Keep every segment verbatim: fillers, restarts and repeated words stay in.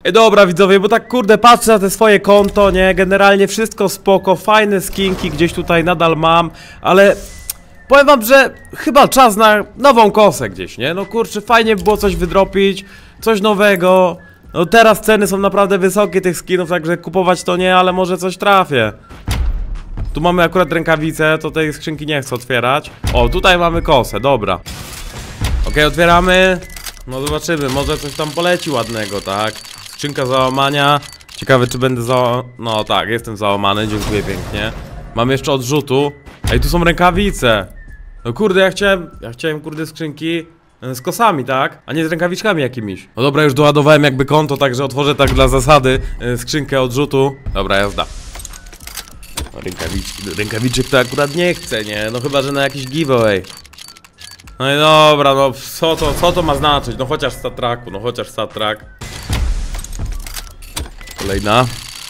Ej, dobra widzowie, bo tak kurde patrzę na te swoje konto, nie? Generalnie wszystko spoko, fajne skinki gdzieś tutaj nadal mam, ale powiem wam, że chyba czas na nową kosę gdzieś, nie? No kurczę, fajnie by było coś wydropić, coś nowego. No teraz ceny są naprawdę wysokie tych skinów, także kupować to nie, ale może coś trafię. Tu mamy akurat rękawice, to tej skrzynki nie chcę otwierać. O, tutaj mamy kosę, dobra. Okej, otwieramy. No zobaczymy, może coś tam poleci ładnego, tak? Skrzynka załamania. Ciekawe czy będę za... No tak, jestem załamany, dziękuję pięknie. Mam jeszcze odrzutu. Ej, tu są rękawice. No kurde, ja chciałem... Ja chciałem kurde skrzynki z kosami, tak? A nie z rękawiczkami jakimiś. No dobra, już doładowałem jakby konto, także otworzę tak dla zasady skrzynkę odrzutu. Dobra, jazda. No, rękawiczki, rękawiczek to akurat nie chcę, nie? No chyba, że na jakiś giveaway. No i dobra, no co to, co to ma znaczyć? No chociaż statraku, no chociaż statrak. Kolejna.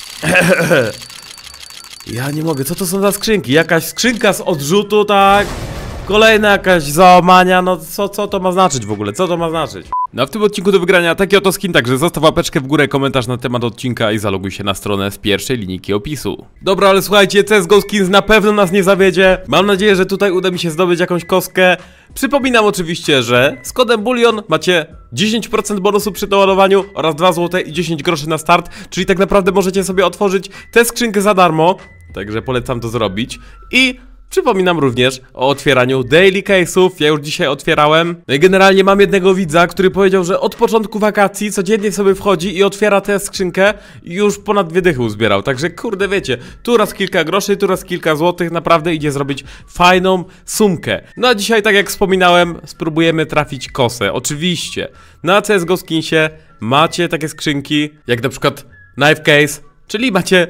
Ja nie mogę, co to są za skrzynki? Jakaś skrzynka z odrzutu, tak? Kolejna jakaś załamania, no co, co to ma znaczyć w ogóle? Co to ma znaczyć? No a w tym odcinku do wygrania taki oto skin, także zostaw łapeczkę w górę, komentarz na temat odcinka i zaloguj się na stronę z pierwszej linijki opisu. Dobra, ale słuchajcie, C S G O Skins na pewno nas nie zawiedzie. Mam nadzieję, że tutaj uda mi się zdobyć jakąś kostkę. Przypominam oczywiście, że z kodem Bulion macie dziesięć procent bonusu przy doładowaniu oraz dwa złote i dziesięć groszy na start, czyli tak naprawdę możecie sobie otworzyć tę skrzynkę za darmo, także polecam to zrobić. I przypominam również o otwieraniu daily case'ów, ja już dzisiaj otwierałem. No i generalnie mam jednego widza, który powiedział, że od początku wakacji codziennie sobie wchodzi i otwiera tę skrzynkę i już ponad dwie dychy uzbierał. Także kurde wiecie, tu raz kilka groszy, tu raz kilka złotych, naprawdę idzie zrobić fajną sumkę. No a dzisiaj, tak jak wspominałem, spróbujemy trafić kosę. Oczywiście na C S G O Skinsie macie takie skrzynki, jak na przykład knife case, czyli macie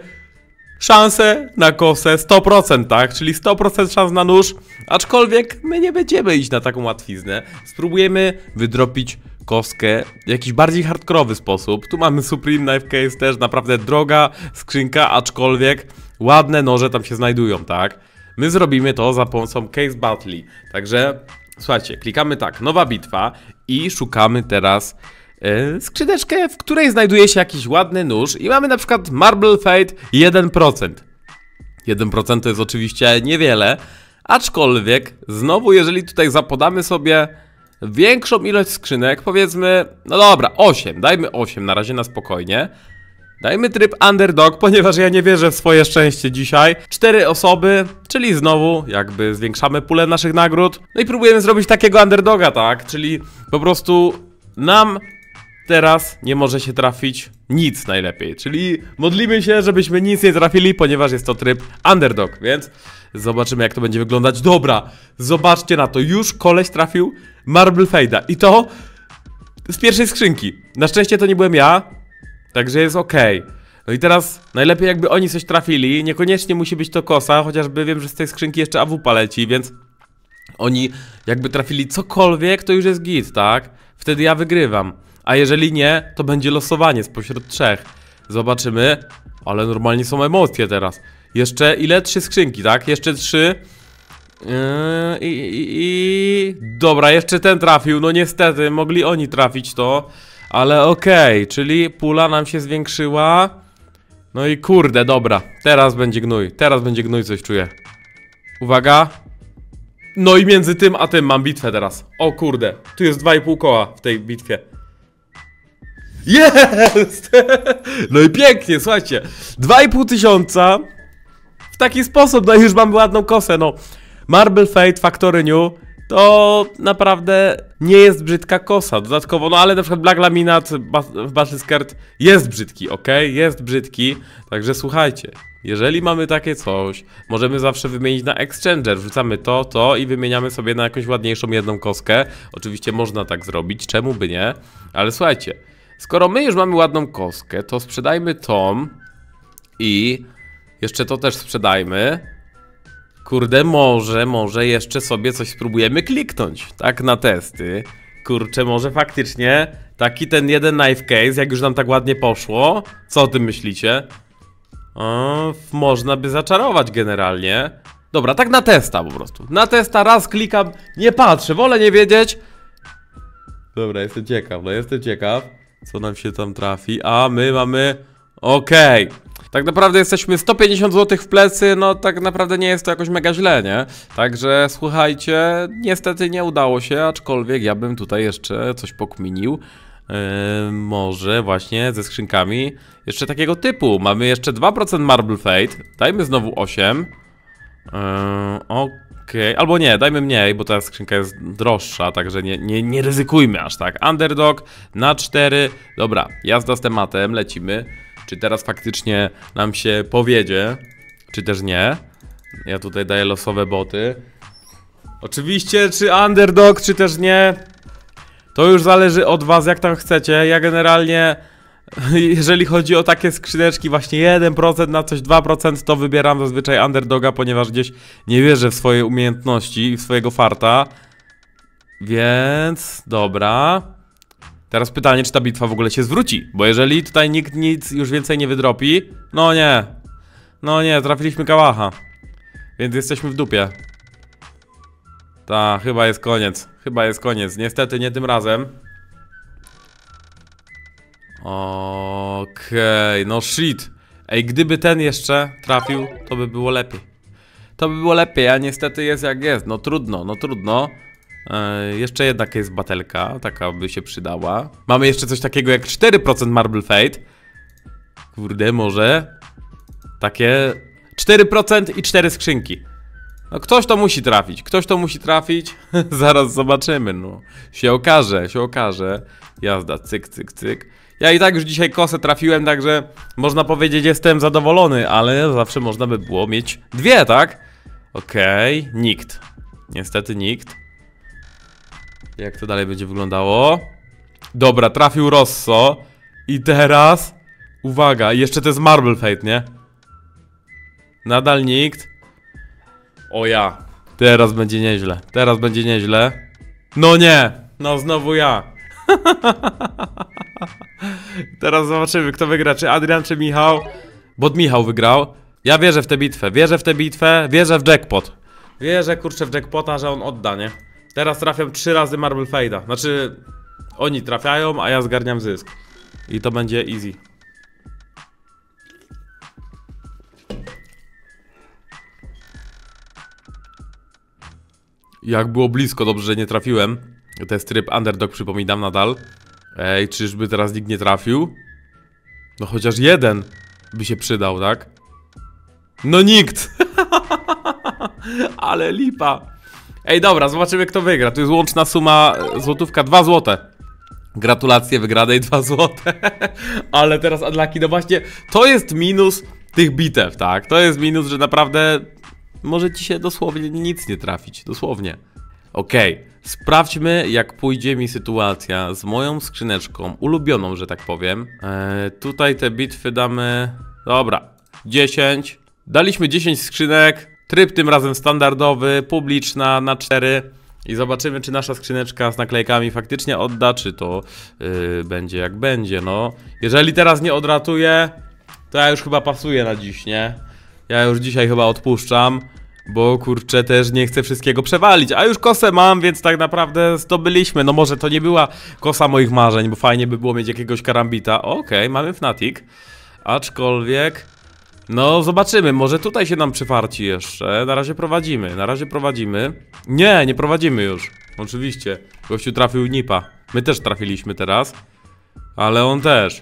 szansę na kosę sto procent, tak? Czyli sto procent szans na nóż. Aczkolwiek my nie będziemy iść na taką łatwiznę. Spróbujemy wydropić kostkę w jakiś bardziej hardkorowy sposób. Tu mamy Supreme Knife Case, też naprawdę droga skrzynka, aczkolwiek ładne noże tam się znajdują, tak? My zrobimy to za pomocą Case Battle. Także słuchajcie, klikamy tak, nowa bitwa i szukamy teraz Yy, skrzyneczkę, w której znajduje się jakiś ładny nóż i mamy na przykład Marble Fade jeden procent. jeden procent to jest oczywiście niewiele, aczkolwiek znowu jeżeli tutaj zapodamy sobie większą ilość skrzynek, powiedzmy, no dobra, osiem, dajmy osiem na razie na spokojnie. Dajmy tryb Underdog, ponieważ ja nie wierzę w swoje szczęście dzisiaj. Cztery osoby, czyli znowu jakby zwiększamy pulę naszych nagród. No i próbujemy zrobić takiego Underdoga, tak? Czyli po prostu nam teraz nie może się trafić nic najlepiej, czyli modlimy się, żebyśmy nic nie trafili, ponieważ jest to tryb Underdog, więc zobaczymy jak to będzie wyglądać. Dobra, zobaczcie na to, już koleś trafił Marble Fade'a i to z pierwszej skrzynki. Na szczęście to nie byłem ja, także jest ok. No i teraz najlepiej jakby oni coś trafili, niekoniecznie musi być to kosa, chociażby wiem, że z tej skrzynki jeszcze A W P leci, więc oni jakby trafili cokolwiek, to już jest git, tak? Wtedy ja wygrywam. A jeżeli nie, to będzie losowanie spośród trzech. Zobaczymy. Ale normalnie są emocje teraz. Jeszcze ile? Trzy skrzynki, tak? Jeszcze trzy. Yy, i, i, i... Dobra, jeszcze ten trafił. No niestety, mogli oni trafić to. Ale okej, okay, czyli pula nam się zwiększyła. No i kurde, dobra. Teraz będzie gnój. Teraz będzie gnój, coś czuję. Uwaga. No i między tym a tym mam bitwę teraz. O kurde, tu jest dwa i pół koła w tej bitwie. Jest! No i pięknie, słuchajcie. dwa i pół tysiąca. W taki sposób, no i już mamy ładną kosę, no. Marble Fade Factory New to naprawdę nie jest brzydka kosa. Dodatkowo, no ale na przykład Black Laminat w Battle Skirt jest brzydki, ok? Jest brzydki. Także słuchajcie, jeżeli mamy takie coś, możemy zawsze wymienić na Exchanger. Wrzucamy to, to i wymieniamy sobie na jakąś ładniejszą jedną kostkę. Oczywiście można tak zrobić, czemu by nie? Ale słuchajcie, skoro my już mamy ładną kostkę, to sprzedajmy tą i jeszcze to też sprzedajmy. Kurde, może, może jeszcze sobie coś spróbujemy kliknąć, tak na testy. Kurczę, może faktycznie taki ten jeden knife case, jak już nam tak ładnie poszło. Co o tym myślicie? O, można by zaczarować generalnie. Dobra, tak na testa po prostu. Na testa raz klikam, nie patrzę, wolę nie wiedzieć. Dobra, jestem ciekaw, no jestem ciekaw. Co nam się tam trafi? A my mamy... Okej. Okay. Tak naprawdę jesteśmy sto pięćdziesiąt złotych w plecy, no tak naprawdę nie jest to jakoś mega źle, nie? Także słuchajcie, niestety nie udało się, aczkolwiek ja bym tutaj jeszcze coś pokminił. Yy, może właśnie ze skrzynkami jeszcze takiego typu. Mamy jeszcze dwa procent Marble Fate. Dajmy znowu osiem. Yy, Okej, okay. Albo nie, dajmy mniej, bo ta skrzynka jest droższa, także nie, nie, nie ryzykujmy aż tak. Underdog na cztery. Dobra, jazda z tematem, lecimy. Czy teraz faktycznie nam się powiedzie, czy też nie. Ja tutaj daję losowe boty. Oczywiście, czy underdog, czy też nie. To już zależy od was, jak tam chcecie. Ja generalnie, jeżeli chodzi o takie skrzyneczki, właśnie jeden procent na coś dwa procent, to wybieram zazwyczaj underdoga, ponieważ gdzieś nie wierzę w swoje umiejętności i w swojego farta. Więc, dobra. Teraz pytanie, czy ta bitwa w ogóle się zwróci. Bo jeżeli tutaj nikt nic już więcej nie wydropi, no nie. No nie, trafiliśmy kałacha. Więc jesteśmy w dupie. Ta, chyba jest koniec. Chyba jest koniec. Niestety nie tym razem. Okej, okay, no shit. Ej, gdyby ten jeszcze trafił, to by było lepiej. To by było lepiej, a niestety jest jak jest. No trudno, no trudno. Eee, jeszcze jednak jest batelka, taka by się przydała. Mamy jeszcze coś takiego jak cztery procent Marble Fate. Kurde, może takie cztery procent i cztery skrzynki. No ktoś to musi trafić, ktoś to musi trafić. Zaraz zobaczymy, no. Się okaże, się okaże. Jazda, cyk, cyk, cyk. Ja i tak już dzisiaj kosę trafiłem, także można powiedzieć, jestem zadowolony, ale zawsze można by było mieć dwie, tak? Okej, okay. Nikt. Niestety nikt. Jak to dalej będzie wyglądało? Dobra, trafił Rosso. I teraz... Uwaga, jeszcze to jest Marble Fate, nie? Nadal nikt. O ja. Teraz będzie nieźle. Teraz będzie nieźle. No nie. No znowu ja. Teraz zobaczymy, kto wygra. Czy Adrian, czy Michał? Bo Michał wygrał. Ja wierzę w tę bitwę. Wierzę w tę bitwę. Wierzę w jackpot. Wierzę, kurczę, w jackpota, że on odda, nie? Teraz trafiam trzy razy Marble Fate'a. Znaczy, oni trafiają, a ja zgarniam zysk. I to będzie easy. Jak było blisko, dobrze, że nie trafiłem. To jest tryb underdog, przypominam nadal. Ej, czyżby teraz nikt nie trafił? No chociaż jeden by się przydał, tak? No nikt! Ale lipa. Ej, dobra, zobaczymy, kto wygra. Tu jest łączna suma złotówka, dwa złote. Gratulacje wygranej, dwa złote. Ale teraz unlucky, no właśnie, to jest minus tych bitew, tak? To jest minus, że naprawdę może ci się dosłownie nic nie trafić, dosłownie. Okej, okay. Sprawdźmy, jak pójdzie mi sytuacja z moją skrzyneczką, ulubioną, że tak powiem. Eee, tutaj te bitwy damy... Dobra, dziesięć. Daliśmy dziesięć skrzynek. Tryb tym razem standardowy, publiczna na cztery. I zobaczymy, czy nasza skrzyneczka z naklejkami faktycznie odda, czy to yy, będzie jak będzie, no. Jeżeli teraz nie odratuje, to ja już chyba pasuję na dziś, nie? Ja już dzisiaj chyba odpuszczam, bo kurczę też nie chcę wszystkiego przewalić. A już kosę mam, więc tak naprawdę zdobyliśmy. No może to nie była kosa moich marzeń, bo fajnie by było mieć jakiegoś karambita. Okej, okay, mamy Fnatic. Aczkolwiek... No zobaczymy, może tutaj się nam przyfarci jeszcze. Na razie prowadzimy, na razie prowadzimy. Nie, nie prowadzimy już. Oczywiście, gościu trafił Nipa. My też trafiliśmy teraz. Ale on też.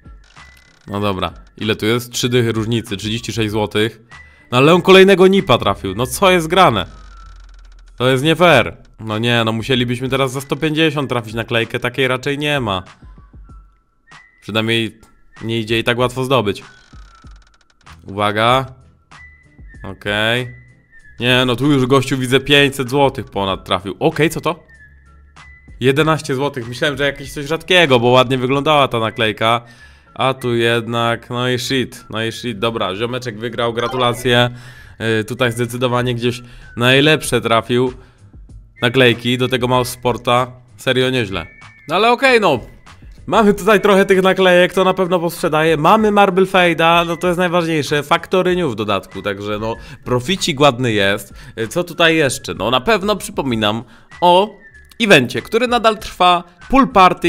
No dobra, ile tu jest? Trzy dychy różnicy, trzydzieści sześć złotych. No ale on kolejnego Nipa trafił, no co jest grane? To jest nie fair. No nie, no musielibyśmy teraz za sto pięćdziesiąt trafić naklejkę, takiej raczej nie ma. Przynajmniej nie idzie i tak łatwo zdobyć. Uwaga. Okej. Okay. Nie, no tu już gościu widzę pięćset złotych ponad trafił. Okej, okay, co to? jedenaście złotych. Myślałem, że jakieś coś rzadkiego, bo ładnie wyglądała ta naklejka. A tu jednak, no i shit, no i shit. Dobra, ziomeczek wygrał, gratulacje. Yy, tutaj zdecydowanie gdzieś najlepsze trafił naklejki do tego mouse sporta. Serio nieźle. No ale okej, okay, no. Mamy tutaj trochę tych naklejek, to na pewno posprzedaję. Mamy Marble Fate'a, no to jest najważniejsze. Factory New w dodatku, także no proficik ładny jest. Co tutaj jeszcze? No na pewno przypominam o evencie, który nadal trwa. Pool Party.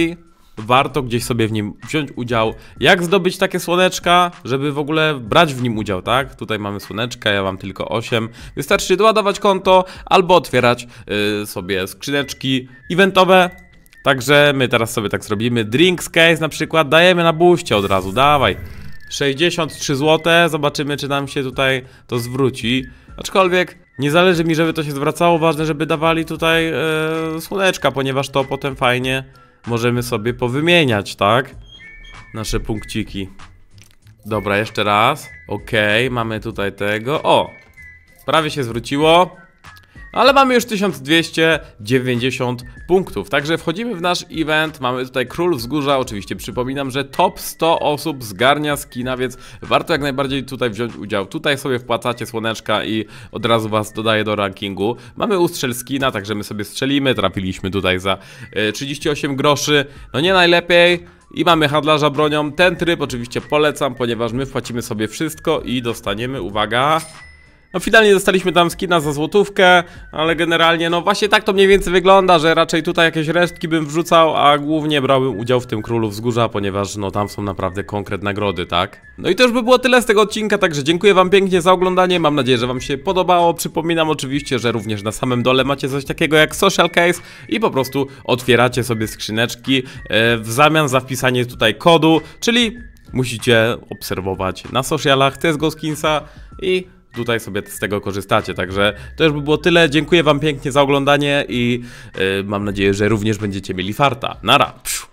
warto gdzieś sobie w nim wziąć udział. Jak zdobyć takie słoneczka, żeby w ogóle brać w nim udział, tak? Tutaj mamy słoneczka, ja mam tylko osiem. Wystarczy doładować konto albo otwierać yy, sobie skrzyneczki eventowe. Także my teraz sobie tak zrobimy. Drinks case na przykład dajemy na buście od razu, dawaj. sześćdziesiąt trzy złote, zobaczymy czy nam się tutaj to zwróci. Aczkolwiek nie zależy mi, żeby to się zwracało, ważne, żeby dawali tutaj e, słoneczka, ponieważ to potem fajnie możemy sobie powymieniać, tak? Nasze punkciki. Dobra, jeszcze raz. Okej, okay, mamy tutaj tego. O! Prawie się zwróciło. Ale mamy już tysiąc dwieście dziewięćdziesiąt punktów, także wchodzimy w nasz event, mamy tutaj Król Wzgórza, oczywiście przypominam, że top sto osób zgarnia skina, więc warto jak najbardziej tutaj wziąć udział. Tutaj sobie wpłacacie słoneczka i od razu was dodaje do rankingu. Mamy ustrzel skina, także my sobie strzelimy, trafiliśmy tutaj za y, trzydzieści osiem groszy, no nie najlepiej. I mamy handlarza bronią, ten tryb oczywiście polecam, ponieważ my wpłacimy sobie wszystko i dostaniemy, uwaga... No finalnie dostaliśmy tam skina za złotówkę, ale generalnie no właśnie tak to mniej więcej wygląda, że raczej tutaj jakieś resztki bym wrzucał, a głównie brałbym udział w tym Królu Wzgórza, ponieważ no tam są naprawdę konkretne nagrody, tak? No i to już by było tyle z tego odcinka, także dziękuję wam pięknie za oglądanie, mam nadzieję, że wam się podobało. Przypominam oczywiście, że również na samym dole macie coś takiego jak social case i po prostu otwieracie sobie skrzyneczki e, w zamian za wpisanie tutaj kodu, czyli musicie obserwować na socialach C S G O Skinsa i tutaj sobie z tego korzystacie, także to już by było tyle. Dziękuję wam pięknie za oglądanie i yy, mam nadzieję, że również będziecie mieli farta. Nara! Psiu.